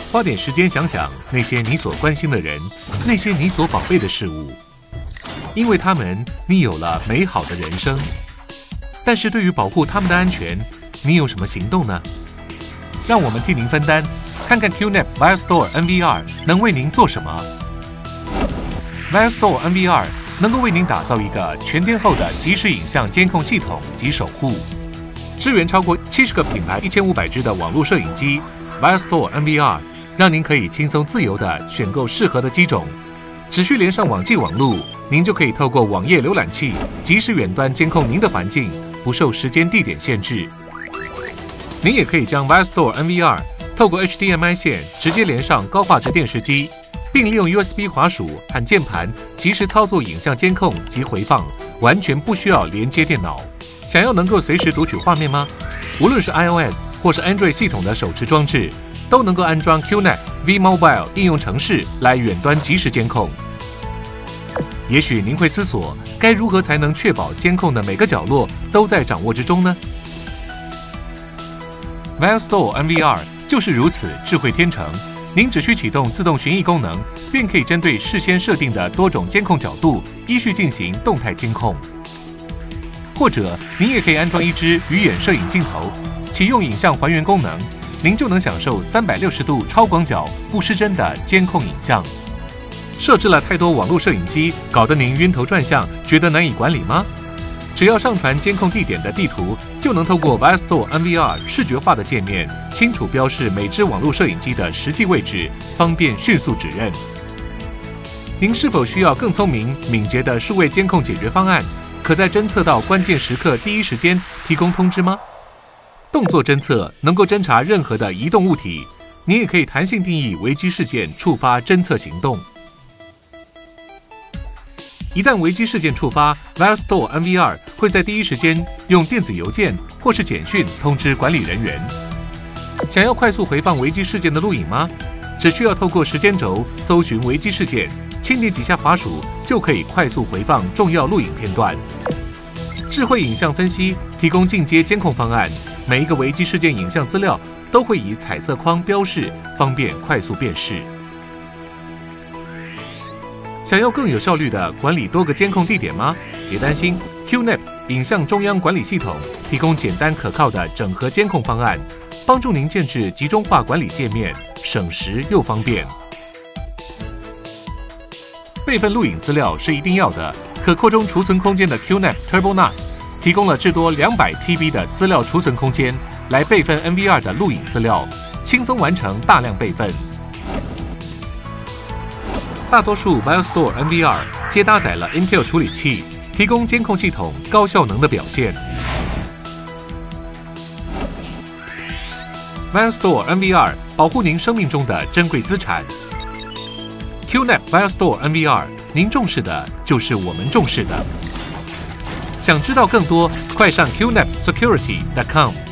花点时间想想那些你所关心的人，那些你所宝贝的事物，因为他们，你有了美好的人生。但是对于保护他们的安全，你有什么行动呢？让我们替您分担，看看 QNAP VioStor NVR 能为您做什么。VioStor NVR 能够为您打造一个全天候的即时影像监控系统及守护，支援超过70个品牌1500支的网络摄影机。VioStor NVR 让您可以轻松自由地选购适合的机种，只需连上网际网路，您就可以透过网页浏览器即时远端监控您的环境，不受时间地点限制。您也可以将 VioStor NVR 透过 HDMI 线直接连上高画质电视机，并利用 USB 滑鼠和键盘即时操作影像监控及回放，完全不需要连接电脑。想要能够随时读取画面吗？无论是 iOS 或是 Android 系统的手持装置，都能够安装 QNAP VMobile 应用程式来远端即时监控。也许您会思索，该如何才能确保监控的每个角落都在掌握之中呢？ VioStor NVR 就是如此智慧天成，您只需启动自动寻绎功能，便可以针对事先设定的多种监控角度，依序进行动态监控。或者，您也可以安装一支鱼眼摄影镜头，启用影像还原功能，您就能享受360度超广角、不失真的监控影像。设置了太多网络摄影机，搞得您晕头转向，觉得难以管理吗？只要上传监控地点的地图，就能透过 VioStor NVR 视觉化的界面，清楚标示每只网络摄影机的实际位置，方便迅速指认。您是否需要更聪明、敏捷的数位监控解决方案？可在侦测到关键时刻第一时间提供通知吗？动作侦测能够侦查任何的移动物体，你也可以弹性定义危机事件，触发侦测行动。一旦危机事件触发 ，VioStor NVR 会在第一时间用电子邮件或是简讯通知管理人员。想要快速回放危机事件的录影吗？只需要透过时间轴搜寻危机事件，轻点几下滑鼠就可以快速回放重要录影片段。智慧影像分析提供进阶监控方案，每一个危机事件影像资料都会以彩色框标示，方便快速辨识。想要更有效率地管理多个监控地点吗？别担心 ，QNAP 影像中央管理系统提供简单可靠的整合监控方案，帮助您建置集中化管理界面，省时又方便。备份录影资料是一定要的，可扩充储存空间的 QNAP Turbo NAS 提供了至多200 TB 的资料储存空间，来备份 NVR 的录影资料，轻松完成大量备份。大多数 VioStor NVR 皆搭载了 Intel 处理器，提供监控系统高效能的表现。VioStor NVR 保护您生命中的珍贵资产。QNAP VioStor NVR， 您重视的就是我们重视的。想知道更多，快上 QNAP Security.com。